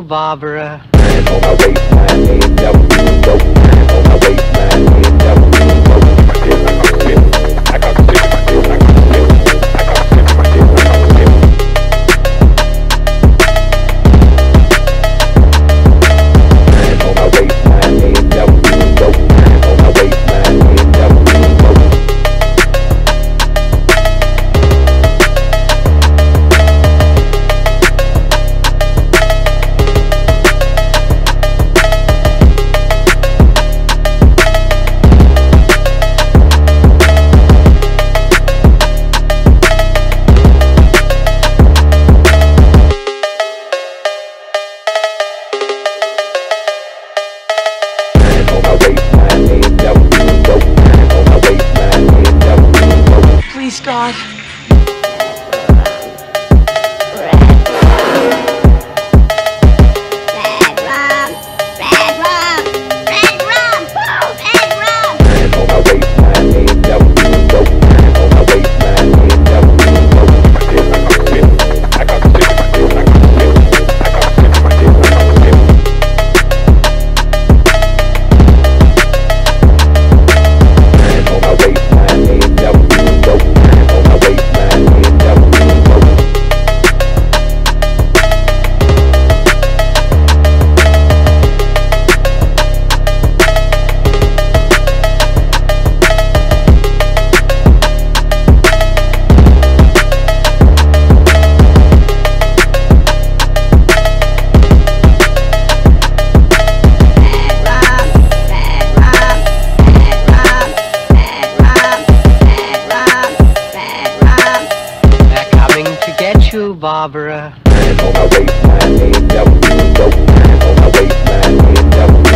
Barbara. Hands on my waistline, ain't never been broke. Hands on my waistline, ain't never been broke. My dick like I'm spinning. I got the stick in my dick like I'm spinning. I got the stick in my dick like I'm spinning. Hands on my waistline, ain't never been broke. Hands on my waistline, ain't never been broke. Please, God. Barbara. Hands on my waistline, ain't never been broke. Hands on my waistline, ain't never